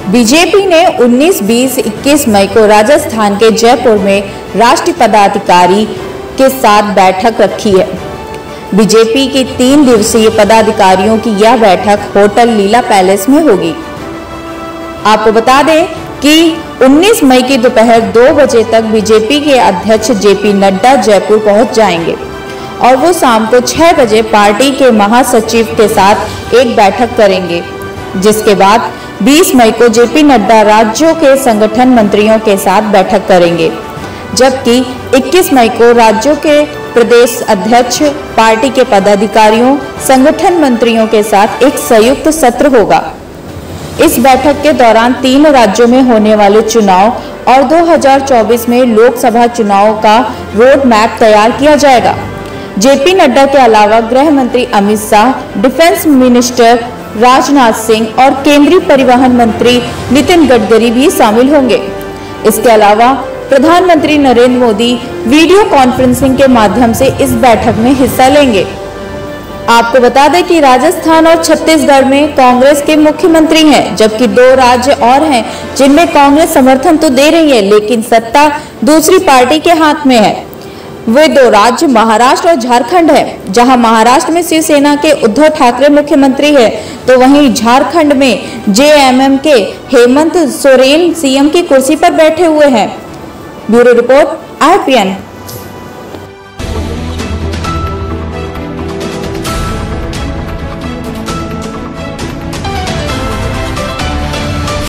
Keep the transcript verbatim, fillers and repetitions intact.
BJP ने उन्नीस, बीस, इक्कीस मई को राजस्थान के जयपुर में राष्ट्रीय पदाधिकारी के साथ बैठक रखी है। बीजेपी की तीन दिवसीय पदाधिकारियों की यह बैठक होटल लीला पैलेस में होगी। आपको बता दें कि उन्नीस मई की दोपहर दो बजे तक बीजेपी के अध्यक्ष जेपी नड्डा जयपुर पहुंच जाएंगे और वो शाम को छह बजे पार्टी के महासचिव के साथ एक बैठक करेंगे, जिसके बाद बीस मई को जेपी नड्डा राज्यों के संगठन मंत्रियों के साथ बैठक करेंगे, जबकि इक्कीस मई को राज्यों के प्रदेश अध्यक्ष पार्टी के पदाधिकारियों संगठन मंत्रियों के साथ एक संयुक्त सत्र होगा। इस बैठक के दौरान तीन राज्यों में होने वाले चुनाव और दो हज़ार चौबीस में लोकसभा चुनाव का रोड मैप तैयार किया जाएगा। जेपी नड्डा के अलावा गृह मंत्री अमित शाह, डिफेंस मिनिस्टर राजनाथ सिंह और केंद्रीय परिवहन मंत्री नितिन गडकरी भी शामिल होंगे। इसके अलावा प्रधानमंत्री नरेंद्र मोदी वीडियो कॉन्फ्रेंसिंग के माध्यम से इस बैठक में हिस्सा लेंगे। आपको बता दें कि राजस्थान और छत्तीसगढ़ में कांग्रेस के मुख्यमंत्री हैं, जबकि दो राज्य और हैं जिनमें कांग्रेस समर्थन तो दे रही है, लेकिन सत्ता दूसरी पार्टी के हाथ में है। वे दो राज्य महाराष्ट्र और झारखंड है। जहां महाराष्ट्र में शिवसेना के उद्धव ठाकरे मुख्यमंत्री है, तो वहीं झारखंड में जेएमएम के हेमंत सोरेन सीएम की कुर्सी पर बैठे हुए हैं। Bureau report I P N.